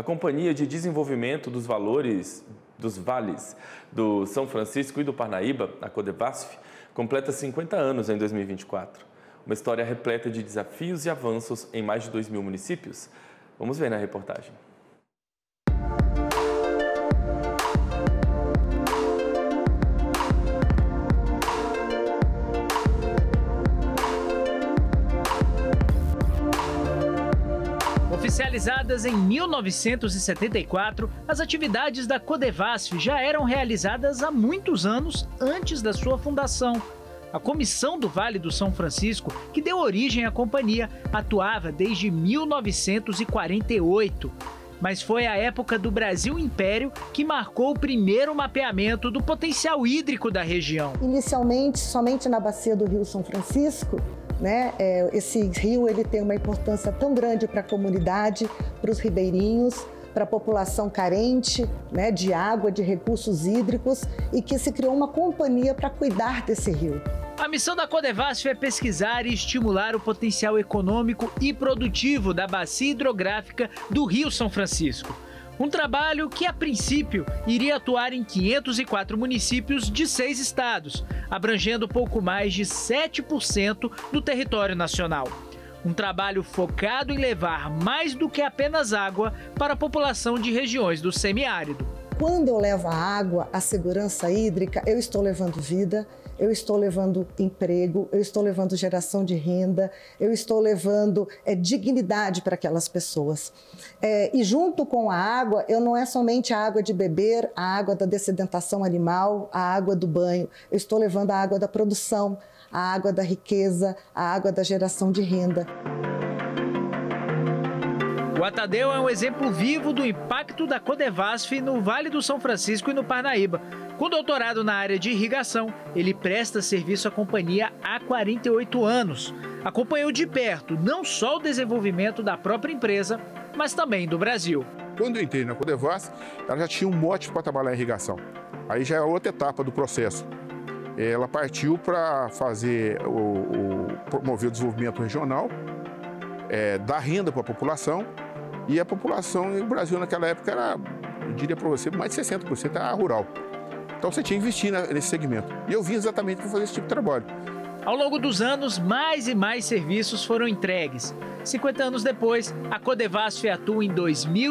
A Companhia de Desenvolvimento dos Vales do São Francisco e do Parnaíba, a Codevasf, completa 50 anos em 2024. Uma história repleta de desafios e avanços em mais de 2.000 municípios. Vamos ver na reportagem. Oficializadas em 1974, as atividades da Codevasf já eram realizadas há muitos anos antes da sua fundação. A Comissão do Vale do São Francisco, que deu origem à companhia, atuava desde 1948. Mas foi a época do Brasil Império que marcou o primeiro mapeamento do potencial hídrico da região. Inicialmente, somente na bacia do Rio São Francisco, esse rio ele tem uma importância tão grande para a comunidade, para os ribeirinhos, para a população carente de água, de recursos hídricos, e que se criou uma companhia para cuidar desse rio. A missão da Codevasf é pesquisar e estimular o potencial econômico e produtivo da bacia hidrográfica do Rio São Francisco. Um trabalho que, a princípio, iria atuar em 504 municípios de 6 estados, abrangendo pouco mais de 7% do território nacional. Um trabalho focado em levar mais do que apenas água para a população de regiões do semiárido. Quando eu levo a água, a segurança hídrica, eu estou levando vida, eu estou levando emprego, eu estou levando geração de renda, eu estou levando dignidade para aquelas pessoas. E junto com a água, eu não é somente a água de beber, a água da dessedentação animal, a água do banho, eu estou levando a água da produção, a água da riqueza, a água da geração de renda. O Atadeu é um exemplo vivo do impacto da Codevasf no Vale do São Francisco e no Parnaíba. Com doutorado na área de irrigação, ele presta serviço à companhia há 48 anos. Acompanhou de perto não só o desenvolvimento da própria empresa, mas também do Brasil. Quando eu entrei na Codevasf, ela já tinha um mote para trabalhar em irrigação. Aí já é outra etapa do processo. Ela partiu para promover o desenvolvimento regional, dar renda para a população. E a população no Brasil naquela época era, eu diria para você, mais de 60% era rural. Então você tinha que investir nesse segmento. E eu vim exatamente para fazer esse tipo de trabalho. Ao longo dos anos, mais e mais serviços foram entregues. 50 anos depois, a Codevasf atua em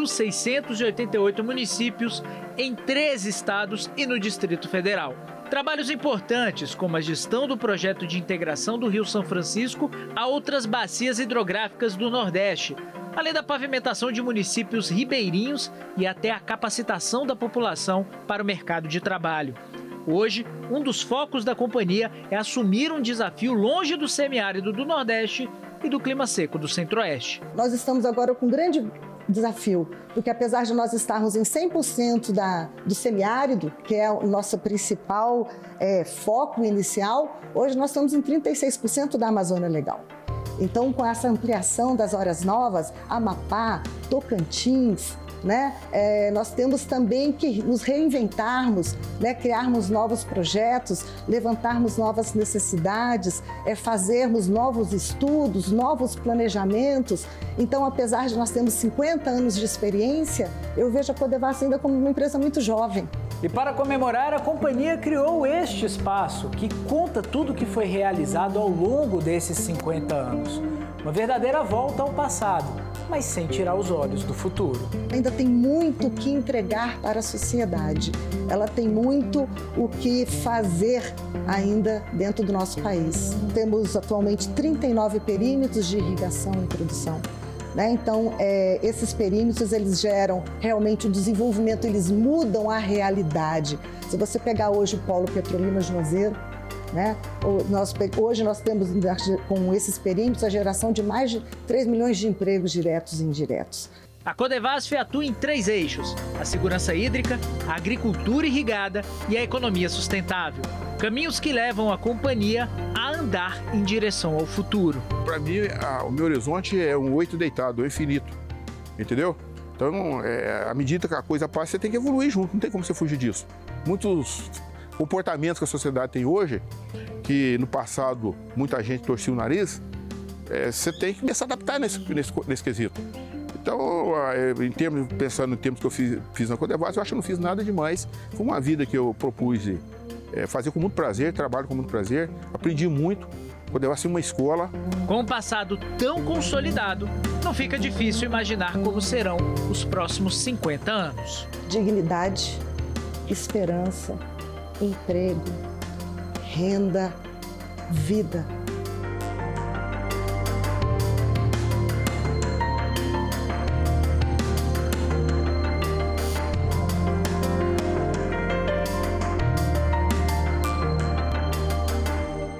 2.688 municípios, em 13 estados e no Distrito Federal. Trabalhos importantes, como a gestão do projeto de integração do Rio São Francisco a outras bacias hidrográficas do Nordeste, além da pavimentação de municípios ribeirinhos e até a capacitação da população para o mercado de trabalho. Hoje, um dos focos da companhia é assumir um desafio longe do semiárido do Nordeste e do clima seco do Centro-Oeste. Nós estamos agora com um grande desafio, porque apesar de nós estarmos em 100% do semiárido, que é o nosso principal foco inicial, hoje nós estamos em 36% da Amazônia Legal. Então, com essa ampliação das áreas novas, Amapá, Tocantins, nós temos também que nos reinventarmos, criarmos novos projetos, levantarmos novas necessidades, fazermos novos estudos, novos planejamentos. Então, apesar de nós termos 50 anos de experiência, eu vejo a Codevasf ainda como uma empresa muito jovem. E para comemorar, a companhia criou este espaço, que conta tudo o que foi realizado ao longo desses 50 anos. Uma verdadeira volta ao passado, mas sem tirar os olhos do futuro. Ainda tem muito o que entregar para a sociedade. Ela tem muito o que fazer ainda dentro do nosso país. Temos atualmente 39 perímetros de irrigação em produção. Então, esses perímetros, eles geram realmente o desenvolvimento, eles mudam a realidade. Se você pegar hoje o Polo Petrolina Juazeiro, hoje nós temos com esses perímetros a geração de mais de 3 milhões de empregos diretos e indiretos. A Codevasf atua em 3 eixos: a segurança hídrica, a agricultura irrigada e a economia sustentável. Caminhos que levam a companhia a andar em direção ao futuro. Para mim, o meu horizonte é um 8 deitado, é infinito, entendeu? Então, à medida que a coisa passa, você tem que evoluir junto, não tem como você fugir disso. Muitos comportamentos que a sociedade tem hoje, que no passado muita gente torcia o nariz, você tem que começar a adaptar nesse quesito. Então, pensando em termos que eu fiz na Codevasf, eu acho que eu não fiz nada demais. Foi uma vida que eu propus fazer com muito prazer, trabalho com muito prazer, aprendi muito. Codevasf é uma escola. Com um passado tão consolidado, não fica difícil imaginar como serão os próximos 50 anos. Dignidade, esperança, emprego, renda, vida.